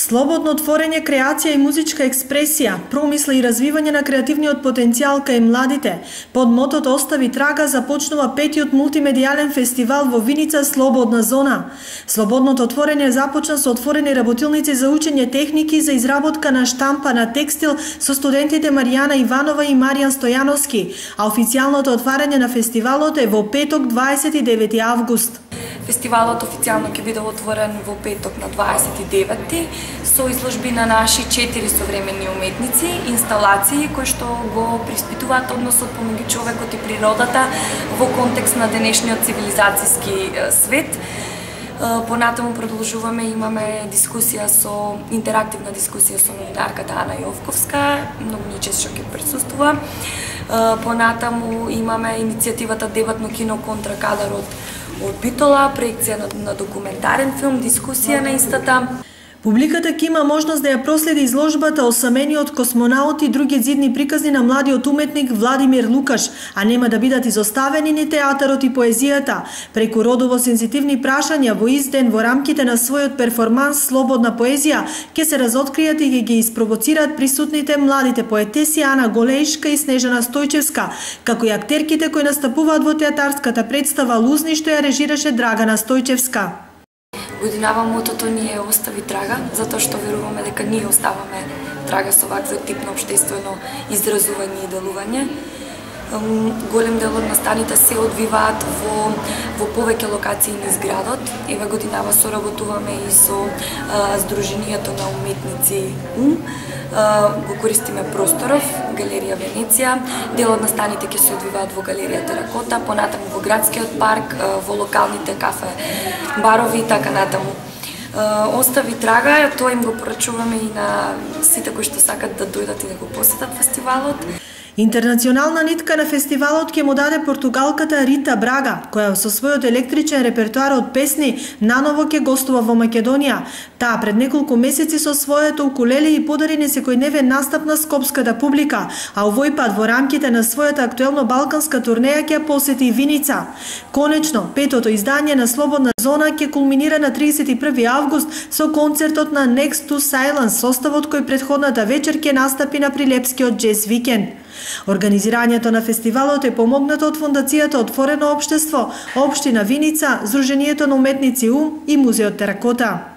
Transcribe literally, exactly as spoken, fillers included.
Слободно творење, креација и музичка експресија, промисла и развивање на креативниот потенцијал кај младите. Под мотото "Остави трага" започнува петиот мултимедијален фестивал во Виница Слободна зона. Слободното творење започна со отворени работилници за учење техники за изработка на штампа на текстил со студентите Маријана Иванова и Маријан Стојановски, а официјалното отварање на фестивалот е во петок дваесет и девети август. Фестивалот официјално ќе биде отворен во петок на дваесет и деветти со изложби на наши четири современи уметници, инсталации кои што го приспитуваат односот помеѓу човекот и природата во контекст на денешниот цивилизацијски свет. Понатаму продолжуваме, имаме дискусија со интерактивна дискусија со новинарката Ана Јовковска, многу ни чест што ќе присуствува. Понатаму имаме иницијативата Дебатно кино контра кадарот од Битола, проекција на, на документарен филм, дискусија на истата. Публиката ќе има можност да ја проследи изложбата "Осамениот космонаут" и други зидни приказни на младиот уметник Владимир Лукаш, а нема да бидат изоставени ни театарот и поезијата. Преку родово сензитивни прашања во изден во рамките на својот перформанс "Слободна поезија" ќе се разоткријат и ќе ги испровоцираат присутните младите поетеси Ана Голеишка и Снежана Стојчевска, како и актерките кои настапуваат во театарската представа "Лузни" што ја режираше Драгана Стојчевска. Годинава мотото ни е "Остави трага", затоа што веруваме дека ние оставаме трага со ваков тип на општествено изразување и делување. Голем дел од настаните се одвиваат во, во повеќе локации низ градот. Еве годинава соработуваме и со а, Сдруженијето на уметници ум. Го користиме просторов, галерија Венеција, дел од настаните ќе се одвиваат во галерија Теракота, понатаму во градскиот парк, во локалните кафе, барови и така натаму. Остави трага, тоа им го порачуваме и на сите кои што сакат да дојдат и да го посетат фестивалот. Интернационална нитка на фестивалот ќе му даде португалката Рита Брага, која со својот електричен репертоар од песни наново ќе гостува во Македонија. Таа пред неколку месеци со своето укулеле и подари несекојдневен настап на скопската публика, а овој пат во рамките на својата актуелно балканска турнеја ќе посети Виница. Конечно, петото издање на Слободна зона ќе кулминира на тридесет и први август со концертот на Next to Silence, составот кој претходната вечер ќе настапи на Прилепскиот джез викенд. Организирањето на фестивалот е помогнато од Фондацијата Отворено општество, Општина Виница, Сдруженијето на уметници ум и Музеот Теракота.